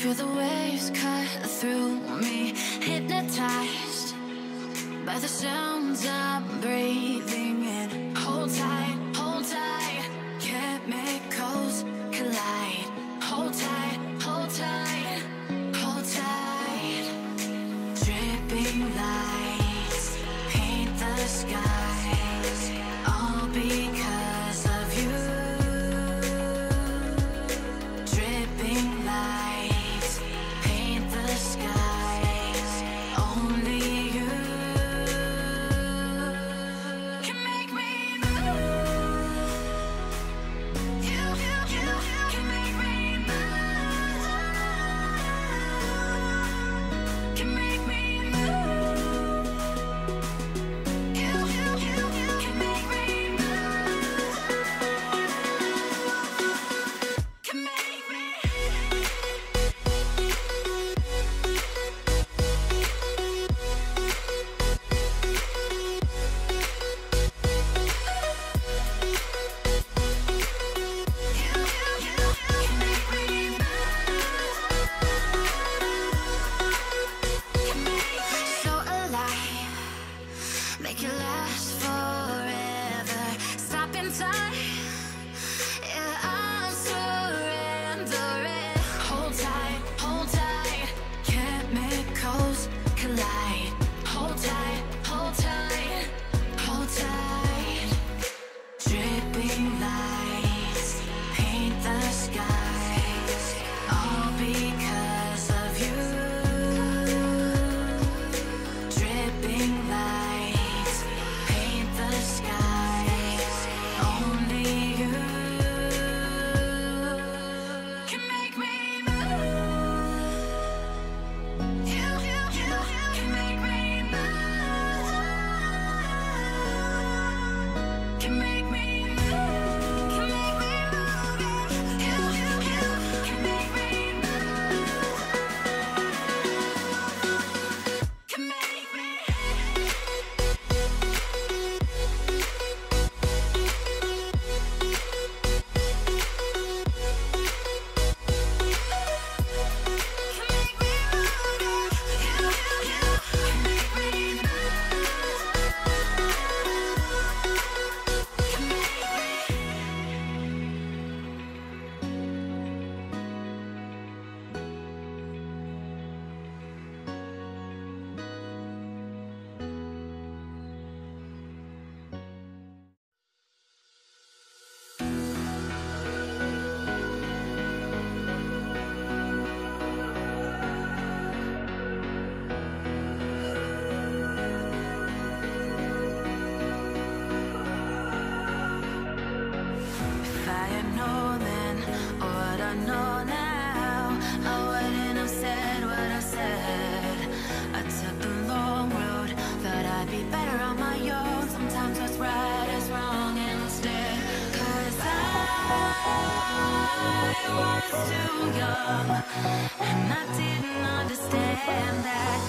Feel the waves cut through me, hypnotized by the sounds I'm breathing in. Hold tight, chemicals collide. Hold tight, hold tight, hold tight. Dripping lights paint the skies, all because of you. Dripping lights paint the skies, only you can make me move. You can make me move. Can make me move. You can make me move. Can make me. So alive, make it last forever. Stop in time, yeah, I'm surrendering. Hold tight, chemicals collide. Hold tight, hold tight, hold tight. Dripping lights paint the skies, all because of you. Dripping lights paint the skies, only you can make me move. You can make me move. Can make me move. Can make me move. You can make me move. Can make me. If I had known then what I know now, I wouldn't have said what I said. I took the long road, thought I'd be better on my own. Sometimes what's right is wrong instead. 'Cause I was too young, and I didn't understand that